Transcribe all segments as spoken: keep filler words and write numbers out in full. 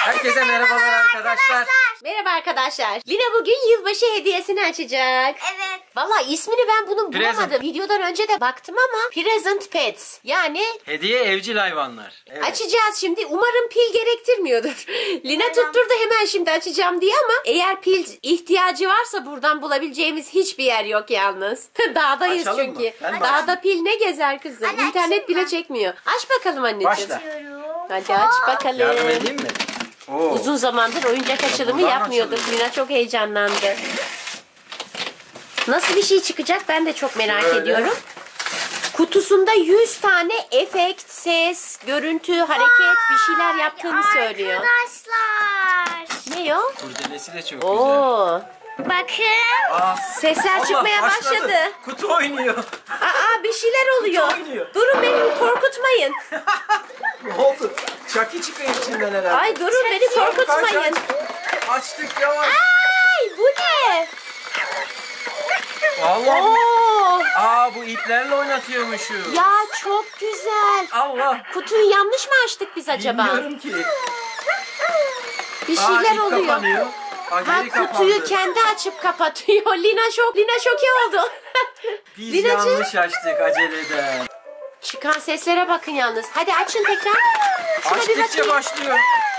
Herkese merhabalar arkadaşlar. Merhaba arkadaşlar. Lina bugün yılbaşı hediyesini açacak. Evet. Valla ismini ben bunun Present. bulamadım. Videodan önce de baktım ama Present Pets. Yani Hediye evcil hayvanlar. Evet. açacağız şimdi. Umarım pil gerektirmiyordur. Lina tutturdu hemen şimdi açacağım diye ama eğer pil ihtiyacı varsa buradan bulabileceğimiz hiçbir yer yok yalnız. Dağdayız Açalım çünkü. mı? Ben de Dağda pil ne gezer kızım? Anne, İnternet bile açayım mı? çekmiyor. Aç bakalım anneciğim. Başla. Hadi aç bakalım. Yardım edeyim mi? Oo. Uzun zamandır oyuncak açılımı Buradan yapmıyorduk. açılıyor. Lina çok heyecanlandı. Nasıl bir şey çıkacak ben de çok merak Şöyle. ediyorum. Kutusunda yüz tane efekt, ses, görüntü, hareket bir şeyler yaptığını söylüyor. Arkadaşlar. Ne o? Kurdelesi de çok güzel. Oo. Bakın. Aa, Sesler Allah, çıkmaya başladı. Kutu oynuyor. Aa bir şeyler oluyor. Kutu oynuyor. Durun beni korkutmayın. Ne oldu? Çaki çıkıyor içinden herhalde. Ay durun beni korkutmayın. Açtık yavaş. Ay bu ne? Allah. Oo. Aa bu iplerle oynatıyormuşu. Ya çok güzel. Allah. Kutuyu yanlış mı açtık biz acaba? Bilmiyorum ki. Bir Aa, şeyler ip oluyor. kapanıyor. Aa, Ha geri kutuyu kapandı. kendi açıp kapatıyor. Lina şok. Lina şoke oldu. Biz Linacığım. yanlış açtık aceleden. Çıkan seslere bakın yalnız. Hadi açın tekrar. Şuna bir Açtıkça bakayım. başlıyor.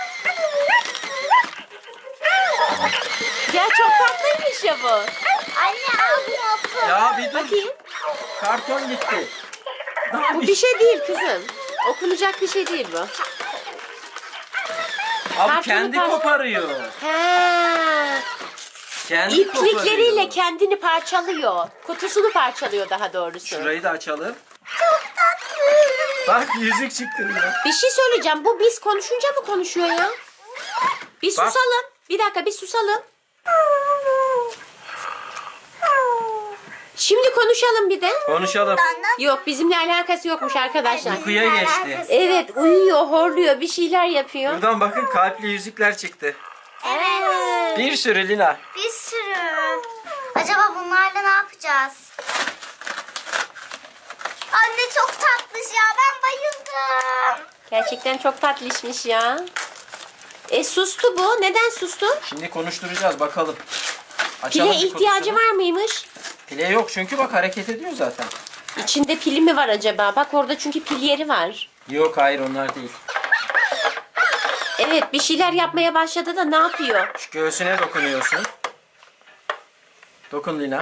Ya çok tatlıymış ya bu. Anne al bunu. Ya bir dur. Bakayım. Karton gitti. Bu bir şey değil kızım. Okunacak bir şey değil bu. Abi Kartonu kendi par- koparıyor. He. Kendi İplikleriyle koparıyor. kendini parçalıyor. Kutusunu parçalıyor daha doğrusu. Şurayı da açalım. Bak yüzük çıktı ya. Bir şey söyleyeceğim. Bu biz konuşunca mı konuşuyor ya? Bir Bak. susalım. Bir dakika bir susalım. Şimdi konuşalım bir de. Konuşalım. Yok bizimle alakası yokmuş arkadaşlar. Uykuya geçti. Evet uyuyor, horluyor, bir şeyler yapıyor. Buradan bakın kalpli yüzükler çıktı. Evet. Bir sürü Lina. Bir sürü. Acaba bunlarla ne yapacağız? Anne çok tatlış ya. Ben bayıldım. Gerçekten çok tatlışmış ya. E sustu bu. Neden sustu? Şimdi konuşturacağız bakalım. Açalım Pile bir ihtiyacı kutusunu. var mıymış? Pile yok çünkü bak hareket ediyor zaten. İçinde pili mi var acaba? Bak orada çünkü pil yeri var. Yok hayır onlar değil. Evet bir şeyler yapmaya başladı da ne yapıyor? Şu göğsüne dokunuyorsun. Dokun Lina.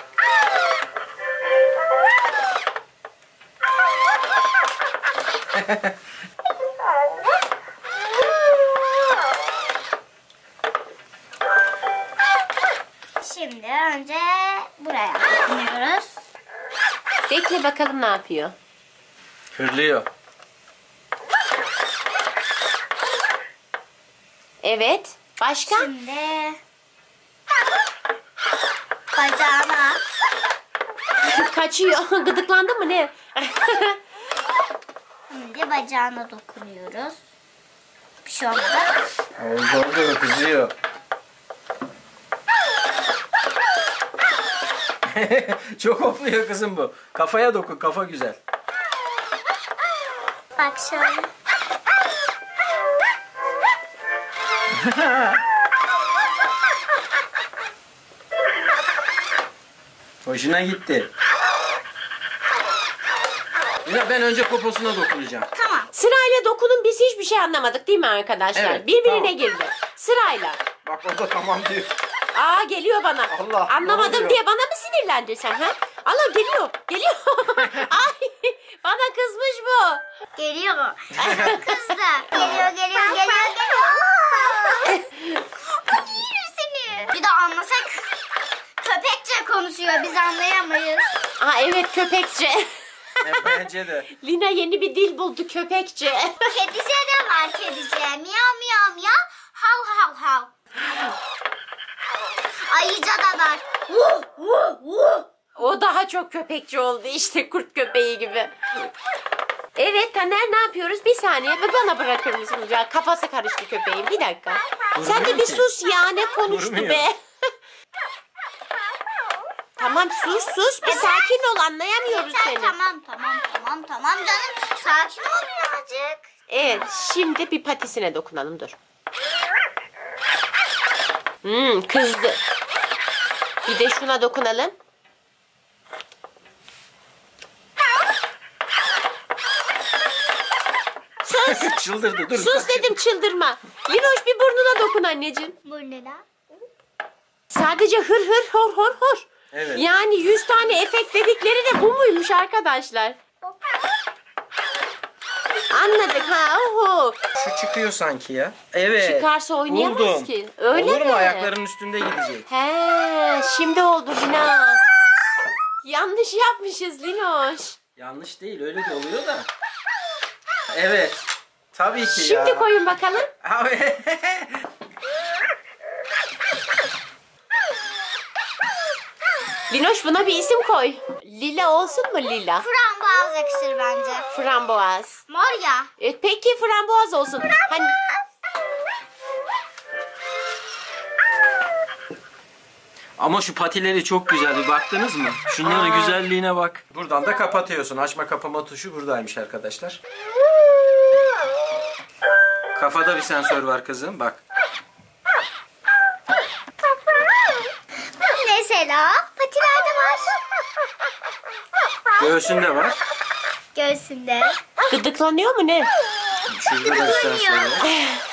Şimdi önce buraya dokunuyoruz. Bekle bakalım ne yapıyor. Hırlıyor. Evet. Başka? Şimdi bacağına. Kaçıyor. Gıdıklandı mı ne? Şimdi bacağına dokunuyoruz. Bir şey olmadı. Oldu oldu kızıyor. Çok hopluyor kızım bu. Kafaya dokun kafa güzel. Bak şöyle. Hoşuna gitti. Lina ben önce poposuna dokunacağım. Tamam. Sırayla dokunun biz hiçbir şey anlamadık değil mi arkadaşlar? Evet, Birbirine tamam. girdi. Sırayla. Bak o da tamam diyor. Aa geliyor bana. Allah, ne Anlamadım oluyor? diye bana mı sinirlendin sen ha? Allah geliyor. Geliyor. Ay bana kızmış bu. Geliyor. Kızdı. Geliyor, geliyor, geliyor, geliyor. Hadi yürü seni. Bir de anlasak köpekçe konuşuyor. Biz anlayamayız. Aa evet köpekçe. E, bence de. Lina yeni bir dil buldu köpekçe. Kedice de var kedice. Miyav miyav miyav. Hav hav hav. Ayıca da var. Vuh vuh vuh. O daha çok köpekçi oldu işte kurt köpeği gibi. Evet Taner ne yapıyoruz? Bir saniye bana bırakır mısınız ya? Kafası karıştı köpeğin. Bir dakika. Durmuyor Sen de bir ki. sus ya. Ne konuştu Durmuyor. be? Tamam sus sus. Bir sakin ol. Anlayamıyoruz Yeter, seni. tamam tamam tamam tamam canım. Sakin ol birazcık. Evet şimdi bir patisine dokunalım dur. Hmm, kızdı. Bir de şuna dokunalım. Sus. Çıldırdı. Dur. Sus dedim, çıldırma. Linoş bir burnuna dokun anneciğim. Burnuna. Sadece hır hır hor hor hor. Evet. Yani yüz tane efekt dedikleri de bu muymuş arkadaşlar? Anladık ha. Oho. Şu çıkıyor sanki ya. Evet. Çıkarsa oynayamaz Buldum. ki. Öyle Olur mi? mu? Ayaklarının üstünde gidecek. He, şimdi oldu Lina. Yanlış yapmışız Linoş. Yanlış değil. Öyle de oluyor da. Evet. Tabii ki Şimdi ya. koyun bakalım. Abi. Linoş buna bir isim koy. Lila olsun mu Lila? Frambuaz yakışır bence. Framboaz. Mor ya. E, peki framboaz olsun. Hani Ama şu patileri çok güzel. Bir baktınız mı? Şunların güzelliğine bak. Buradan da kapatıyorsun. Açma kapama tuşu buradaymış arkadaşlar. Kafada bir sensör var kızım. Bak. Mesela patilerde var. Göğsünde var. Göğsünde. gıdıklanıyor mu ne? Şurada da bir sensör var.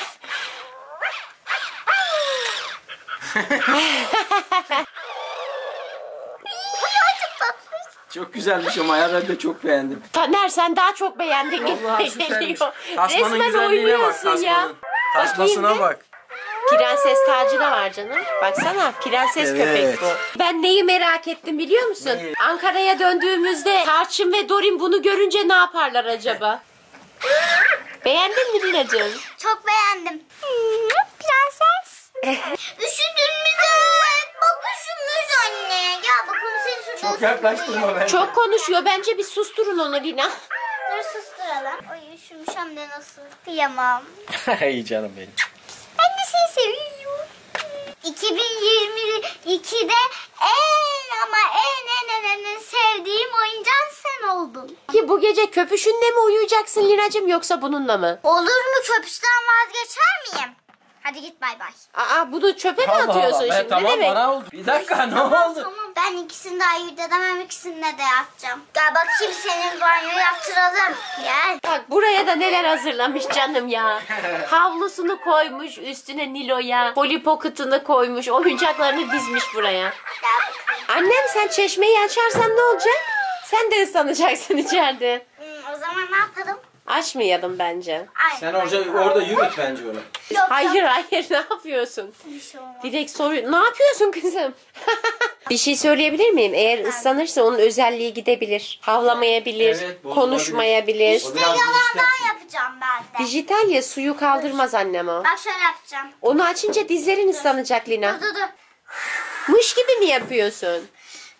Çok güzelmiş ama ya, ben de çok beğendim. Taner sen daha çok beğendin gibi Vallahi süpermiş. geliyor. Tasmanın Resmen güzelliğine bak. oynuyorsun ya. Tasmanın. Tasmasına Bakayım bir. bak. Prenses tacı da var canım. Baksana prenses Evet. köpek bu. Ben neyi merak ettim biliyor musun? Neyi? Ankara'ya döndüğümüzde Tarçın ve Dorin bunu görünce ne yaparlar acaba? Beğendin mi Lina'cığım? Çok beğendim. Prenses. Üşüdün mü? Bak üşümüş anne. Gel bakalım seni şurada. Çok yaklaştırma bence. Çok konuşuyor. Bence bir susturun onu Lina. Dur susturalım. Ay üşümüş hem de nasıl. Kıyamam. İyi canım benim. Ben de seni seviyorum. iki bin yirmi ikide en ama en en en en sevdiğim oyuncak sen oldun. Ki bu gece köpüşünle mi uyuyacaksın Lina'cığım yoksa bununla mı? Olur mu, köpüşten vazgeçer miyim? Hadi git bay bay. Aa bunu çöpe mi atıyorsun Ben şimdi? tamam Ne demek? bana oldu. Bir dakika ne oldu? Tamam, ben ikisini de ayırt edemem, ikisini de yapacağım. Gel bakayım senin banyo yaptıralım. Gel. Bak buraya da neler hazırlamış canım ya. Havlusunu koymuş üstüne Nilo'ya. Polly Pocket'ını koymuş. Oyuncaklarını dizmiş buraya. Gel bakayım. Annem sen çeşmeyi açarsan ne olacak? Sen de ıslanacaksın içeride. Hmm, o zaman ne yapalım? Açmayalım bence. Ay, Sen orada, orada yürüt bence onu. Yok, Hayır yok. hayır ne yapıyorsun? Bir şey olmaz. Direkt soruyor. Ne yapıyorsun kızım? Bir şey söyleyebilir miyim? Eğer ıslanırsa onun özelliği gidebilir. Havlamayabilir, Evet, bozulabilir. konuşmayabilir. O İşte biraz yalandan dijital. yapacağım ben de. Dijital ya suyu kaldırmaz annem o. Bak şöyle yapacağım. Onu açınca dizlerin ıslanacak Lina. Dur dur dur. Mış gibi mi yapıyorsun?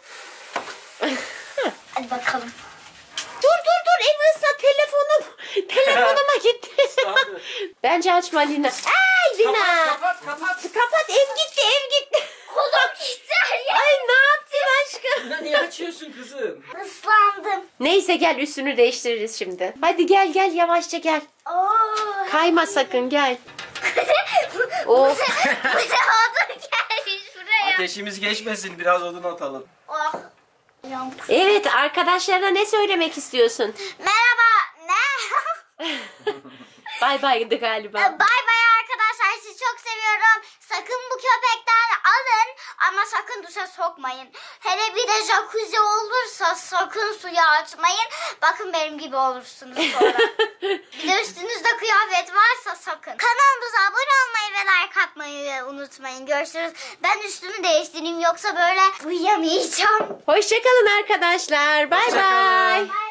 Hadi bakalım. Dur dur dur evi ıslat telefonum. Telefonuma gitti. Islandı. Bence açma Lina. Ay Lina. Kapat kapat. Kapat ev gitti ev gitti. Kolum gitti her yer. Ay ne yaptın aşkım? Bunu niye açıyorsun kızım? Islandım. Neyse gel üstünü değiştiririz şimdi. Hadi gel gel yavaşça gel. Oo. Kayma sakın gel. Of. Bu ne odun gelmiş buraya. Ateşimiz geçmesin, biraz odun atalım. Oh. Yandım. Evet arkadaşlarına ne söylemek istiyorsun? Merhaba. Ne? Bay baydı galiba. Bay bay arkadaşlar, sizi çok seviyorum. Sakın bu köpekten alın ama sakın duşa sokmayın. Hele bir de jacuzzi olursa sakın suyu açmayın. Bakın benim gibi olursunuz sonra. Bir de üstünüzde kıyafet varsa sakın. Kanalımıza abone olmayı ve like atmayı unutmayın. Görüşürüz. Ben üstümü değiştireyim yoksa böyle uyuyamayacağım. Hoşçakalın arkadaşlar. Bay Hoşça kalın. bay. Bay